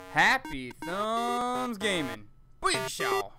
Happy Thumbs Gaming. Big show.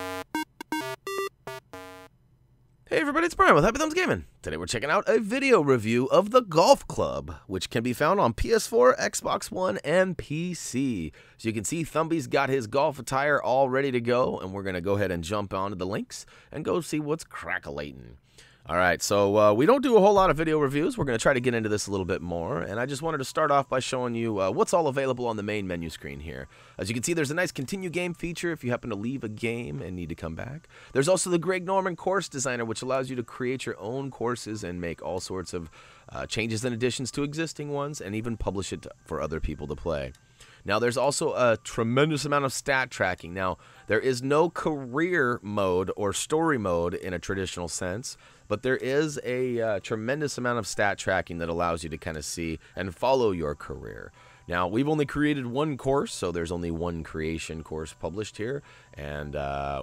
Hey everybody, it's Brian with HappyThumbsGaming. Today we're checking out a video review of the Golf Club, which can be found on PS4, Xbox One, and PC. So you can see Thumbie's got his golf attire all ready to go, and we're going to go ahead and jump onto the links and go see what's crackalating. Alright, so we don't do a whole lot of video reviews. We're going to try to get into this a little bit more, and I just wanted to start off by showing you what's all available on the main menu screen here. As you can see, there's a nice continue game feature if you happen to leave a game and need to come back. There's also the Greg Norman Course Designer, which allows you to create your own courses and make all sorts of changes and additions to existing ones, and even publish it for other people to play. Now, there's also a tremendous amount of stat tracking. Now, there is no career mode or story mode in a traditional sense, but there is a tremendous amount of stat tracking that allows you to kind of see and follow your career. Now, we've only created one course, so there's only one creation course published here, and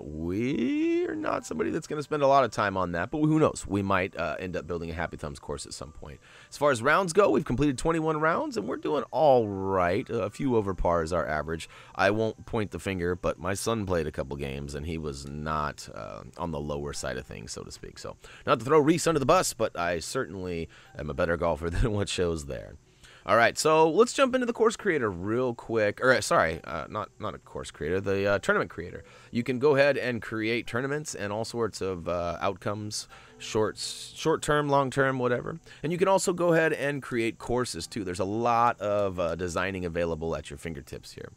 we're not somebody that's going to spend a lot of time on that, but who knows? We might end up building a Happy Thumbs course at some point. As far as rounds go, we've completed 21 rounds, and we're doing all right. A few over par is our average. I won't point the finger, but my son played a couple games, and he was not on the lower side of things, so to speak. So, not to throw Reese under the bus, but I certainly am a better golfer than what shows there. All right, so let's jump into the course creator real quick. Or sorry, not a course creator, the tournament creator. You can go ahead and create tournaments and all sorts of outcomes, short-term, long-term, whatever. And you can also go ahead and create courses too. There's a lot of designing available at your fingertips here.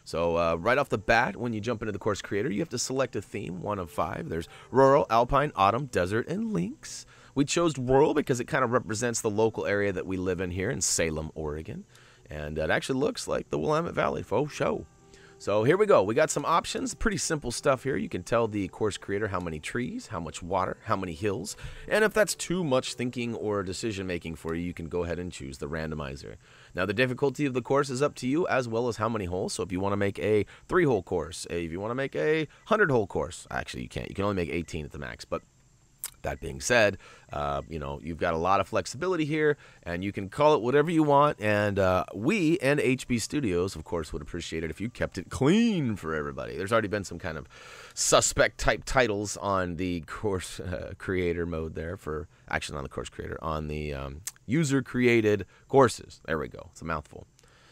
So right off the bat, when you jump into the course creator, you have to select a theme, one of 5. There's rural, alpine, autumn, desert, and links. We chose rural because it kind of represents the local area that we live in here in Salem, Oregon. And it actually looks like the Willamette Valley, faux show. So here we go. We got some options. Pretty simple stuff here. You can tell the course creator how many trees, how much water, how many hills. And if that's too much thinking or decision making for you, you can go ahead and choose the randomizer. Now, the difficulty of the course is up to you, as well as how many holes. So if you want to make a 3-hole course, if you want to make a 100-hole course, actually you can't. You can only make 18 at the max. But that being said, you know, you've got a lot of flexibility here, and you can call it whatever you want. And we and HB Studios, of course, would appreciate it if you kept it clean for everybody. There's already been some kind of suspect-type titles on the course creator mode there for, actually not the course creator, on the user-created courses. There we go. It's a mouthful.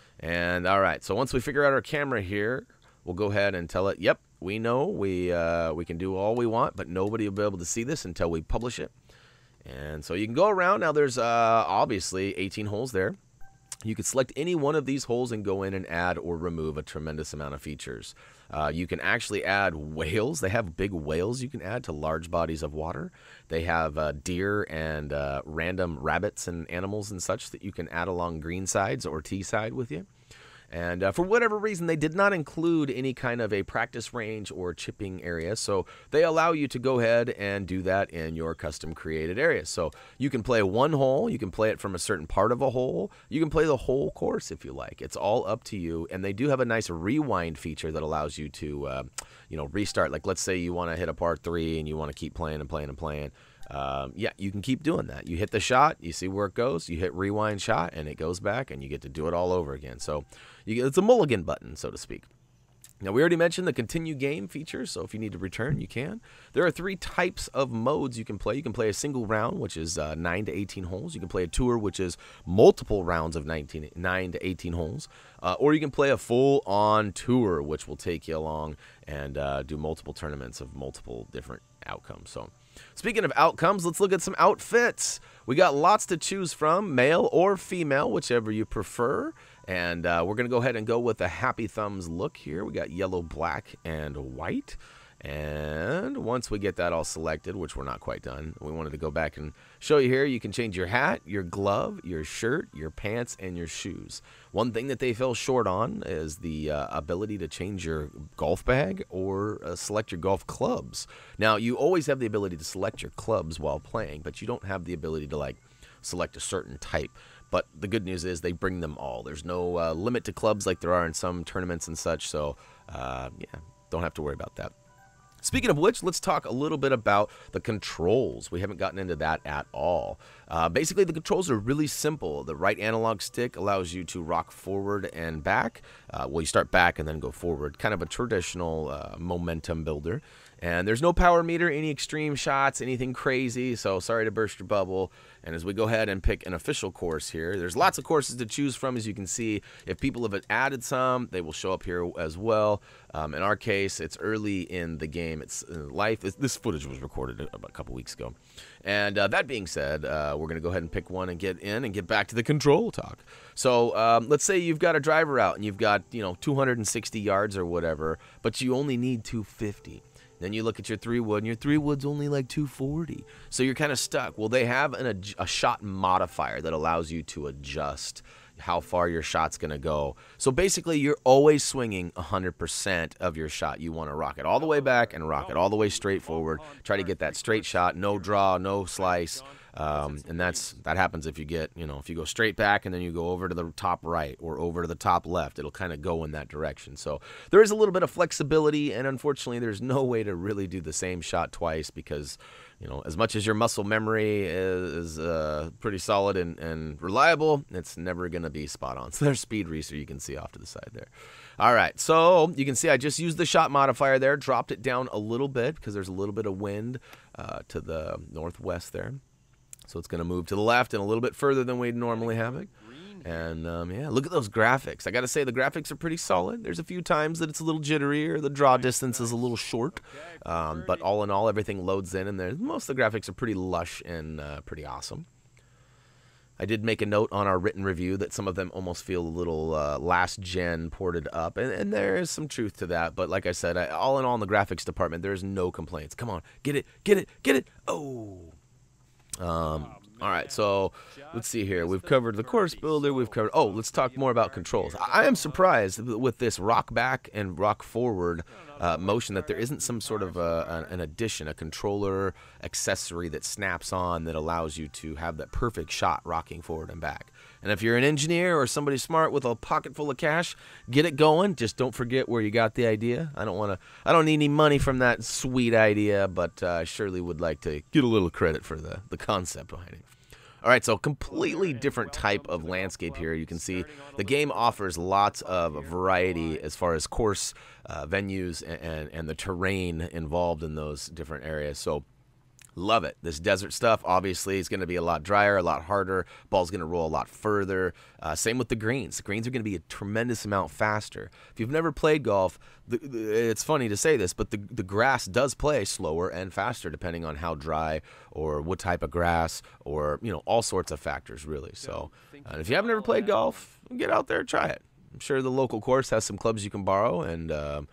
And all right, so once we figure out our camera here, we'll go ahead and tell it, yep, we know we can do all we want, but nobody will be able to see this until we publish it. And so you can go around. Now there's obviously 18 holes there. You can select any one of these holes and go in and add or remove a tremendous amount of features. You can actually add whales. They have big whales you can add to large bodies of water. They have deer and random rabbits and animals and such that you can add along green sides or tee side with you. And for whatever reason, they did not include any kind of a practice range or chipping area, so they allow you to go ahead and do that in your custom created area. So you can play one hole, you can play it from a certain part of a hole, you can play the whole course if you like. It's all up to you, and they do have a nice rewind feature that allows you to, you know, restart. Like let's say you want to hit a par 3 and you want to keep playing and playing and playing. Yeah, you can keep doing that. You hit the shot, you see where it goes, you hit rewind shot, and it goes back, and you get to do it all over again. So it's a mulligan button, so to speak. Now, we already mentioned the continue game feature, so if you need to return, you can. There are 3 types of modes you can play. You can play a single round, which is 9 to 18 holes. You can play a tour, which is multiple rounds of 9 to 18 holes. Or you can play a full-on tour, which will take you along and do multiple tournaments of multiple different outcomes. So, speaking of outcomes, let's look at some outfits. We got lots to choose from, male or female, whichever you prefer. And we're going to go ahead and go with the Happy Thumbs look here. We got yellow, black, and white. And once we get that all selected, which we're not quite done, we wanted to go back and show you here. You can change your hat, your glove, your shirt, your pants, and your shoes. One thing that they fell short on is the ability to change your golf bag or select your golf clubs. Now, you always have the ability to select your clubs while playing, but you don't have the ability to, like, select a certain type. But the good news is they bring them all. There's no limit to clubs like there are in some tournaments and such, so, yeah, don't have to worry about that. Speaking of which, let's talk a little bit about the controls. We haven't gotten into that at all. Basically, the controls are really simple. The right analog stick allows you to rock forward and back. Well, you start back and then go forward. Kind of a traditional momentum builder. And there's no power meter, any extreme shots, anything crazy. So sorry to burst your bubble. And as we go ahead and pick an official course here, there's lots of courses to choose from, as you can see. If people have added some, they will show up here as well. In our case, it's early in the game. It's life. This footage was recorded a couple weeks ago. And that being said, we're going to go ahead and pick one and get in and get back to the control talk. So let's say you've got a driver out and you've got 260 yards or whatever, but you only need 250. Then you look at your 3-wood, and your 3-wood's only like 240. So you're kind of stuck. Well, they have a shot modifier that allows you to adjust how far your shot's going to go. So basically, you're always swinging 100% of your shot. You want to rock it all the way back and rock it all the way straight forward. Try to get that straight shot, no draw, no slice. And that happens if you get, if you go straight back and then you go over to the top right or over to the top left, it'll kind of go in that direction. So there is a little bit of flexibility, and unfortunately there's no way to really do the same shot twice because, as much as your muscle memory is pretty solid and reliable, it's never going to be spot on. So there's speed research you can see off to the side there. All right, so you can see I just used the shot modifier there, dropped it down a little bit because there's a little bit of wind to the northwest there. So it's going to move to the left and a little bit further than we'd normally have it. And, yeah, look at those graphics. I got to say, the graphics are pretty solid. There's a few times that it's a little jittery or the draw distance is a little short. But all in all, everything loads in, and most of the graphics are pretty lush and pretty awesome. I did make a note on our written review that some of them almost feel a little last-gen ported up, and there is some truth to that. But like I said, all in all, in the graphics department, there's no complaints. Come on, get it, get it, get it. Oh! All right, so let's see here. We've covered the course builder. We've covered. Oh, let's talk more about controls. I am surprised with this rock back and rock forward motion that there isn't some sort of an addition, a controller accessory that snaps on that allows you to have that perfect shot rocking forward and back. And if you're an engineer or somebody smart with a pocket full of cash, get it going. Just don't forget where you got the idea. I don't need any money from that sweet idea, but I surely would like to get a little credit for the concept behind it. All right, so completely different type of landscape here. You can see the game offers lots of variety as far as course venues and the terrain involved in those different areas. So love it. This desert stuff, obviously, is going to be a lot drier, a lot harder. Ball's going to roll a lot further. Same with the greens. The greens are going to be a tremendous amount faster. If you've never played golf, it's funny to say this, but the grass does play slower and faster depending on how dry or what type of grass or, all sorts of factors, really. So if you haven't ever played golf, get out there and try it. I'm sure the local course has some clubs you can borrow, and,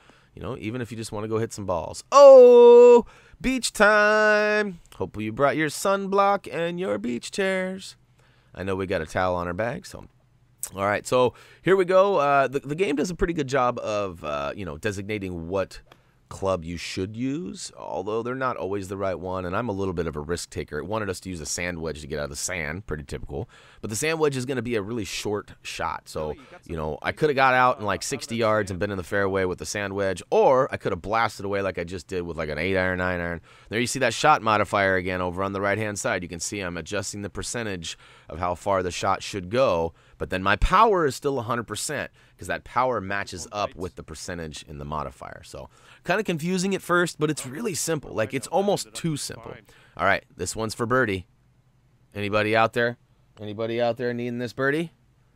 even if you just want to go hit some balls. Oh, beach time. Hope you brought your sunblock and your beach chairs. I know we got a towel on our bag, so. All right, so here we go. The game does a pretty good job of, designating what club you should use, although they're not always the right one, and I'm a little bit of a risk taker. It wanted us to use a sand wedge to get out of the sand, pretty typical, but the sand wedge is going to be a really short shot, so, I could have got out in like 60 yards and been in the fairway with the sand wedge, or I could have blasted away like I just did with like an 8-iron, 9-iron. There you see that shot modifier again over on the right-hand side. You can see I'm adjusting the percentage of how far the shot should go, but then my power is still 100% because that power matches up with the percentage in the modifier. So kind of confusing at first, but it's really simple. Like, it's almost too simple. All right, this one's for birdie. Anybody out there? Anybody out there needing this birdie?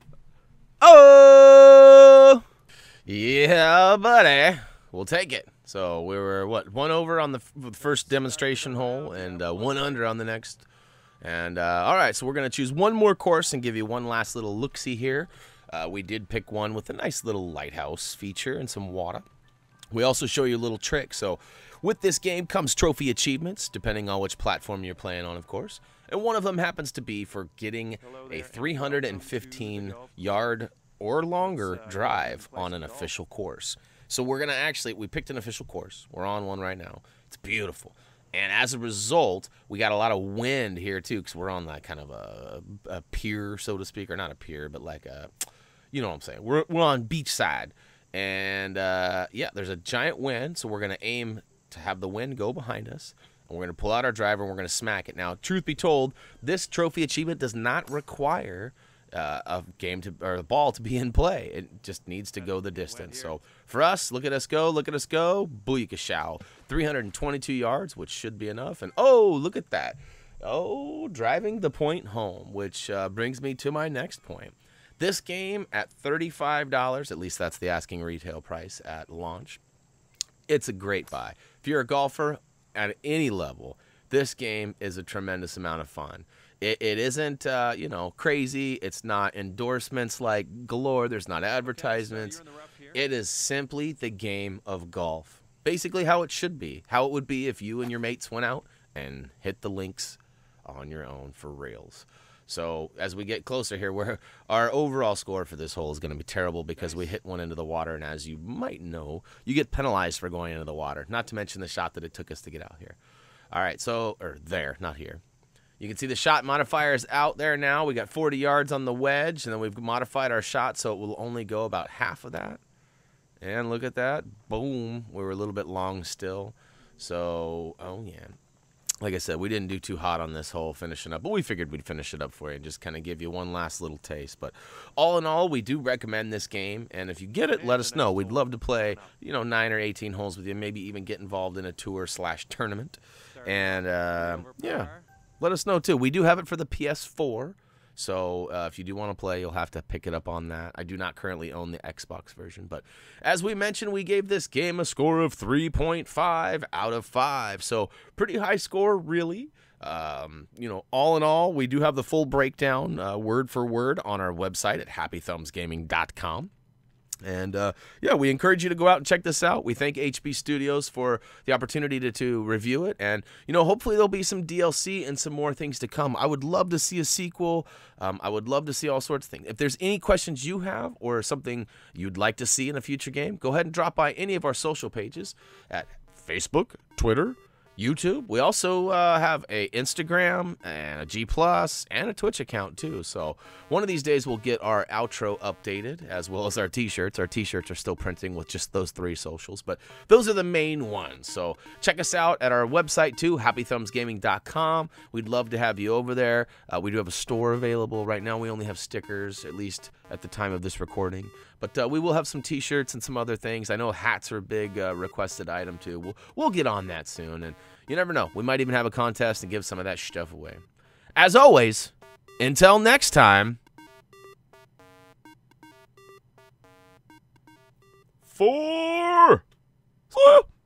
Oh! Yeah, buddy. We'll take it. So we were, one over on the first demonstration hole and one under on the next. And, all right, so we're going to choose one more course and give you one last little look-see here. We did pick one with a nice little lighthouse feature and some water. We also show you a little trick. So with this game comes trophy achievements, depending on which platform you're playing on, of course. And one of them happens to be for getting a 315-yard or longer drive on an official course. So we're going to we picked an official course. We're on one right now. It's beautiful. And as a result, we got a lot of wind here, too, because we're on that kind of a pier, so to speak. Or not a pier, but like a, you know what I'm saying. We're on beachside. And, yeah, there's a giant wind, so we're going to aim to have the wind go behind us. And we're going to pull out our driver and we're going to smack it. Now, truth be told, this trophy achievement does not require a game to, or a ball to be in play. It just needs to go the distance. So for us, look at us go, look at us go. Booyakashow. 322 yards, which should be enough. And oh, look at that. Oh, driving the point home, which brings me to my next point. This game at $35, at least that's the asking retail price at launch. It's a great buy. If you're a golfer at any level, this game is a tremendous amount of fun. It isn't, you know, crazy. It's not endorsements like galore. There's not advertisements. It is simply the game of golf. Basically how it should be. How it would be if you and your mates went out and hit the links on your own for reals. So as we get closer here, our overall score for this hole is going to be terrible because we hit one into the water, and as you might know, you get penalized for going into the water, not to mention the shot that it took us to get out here. All right, so, or there, not here. You can see the shot modifier is out there now. We got 40 yards on the wedge, and then we've modified our shot so it will only go about half of that. And look at that. Boom. We were a little bit long still. So, oh, yeah. Like I said, we didn't do too hot on this hole finishing up, but we figured we'd finish it up for you and just kind of give you one last little taste. But all in all, we do recommend this game, and if you get it, let us know. We'd love to play, you know, 9 or 18 holes with you, maybe even get involved in a tour/tournament. And, yeah, let us know, too. We do have it for the PS4, so if you do want to play, you'll have to pick it up on that. I do not currently own the Xbox version, but as we mentioned, we gave this game a score of 3.5 out of 5, so pretty high score, really. You know, all in all, we do have the full breakdown, word for word, on our website at HappyThumbsGaming.com. And, yeah, we encourage you to go out and check this out. We thank HB Studios for the opportunity to review it. And, you know, hopefully there'll be some DLC and some more things to come. I would love to see a sequel. I would love to see all sorts of things. If there's any questions you have or something you'd like to see in a future game, go ahead and drop by any of our social pages at Facebook, Twitter, YouTube. We also have a Instagram and a G+ and a Twitch account too. So one of these days we'll get our outro updated as well as our t-shirts. Our t-shirts are still printing with just those 3 socials, but those are the main ones. So check us out at our website too, HappyThumbsGaming.com. We'd love to have you over there. We do have a store available. Right now we only have stickers, at least at the time of this recording. But we will have some t-shirts and some other things. I know hats are a big requested item too. We'll get on that soon. And you never know. We might even have a contest and give some of that stuff away. As always, until next time. For...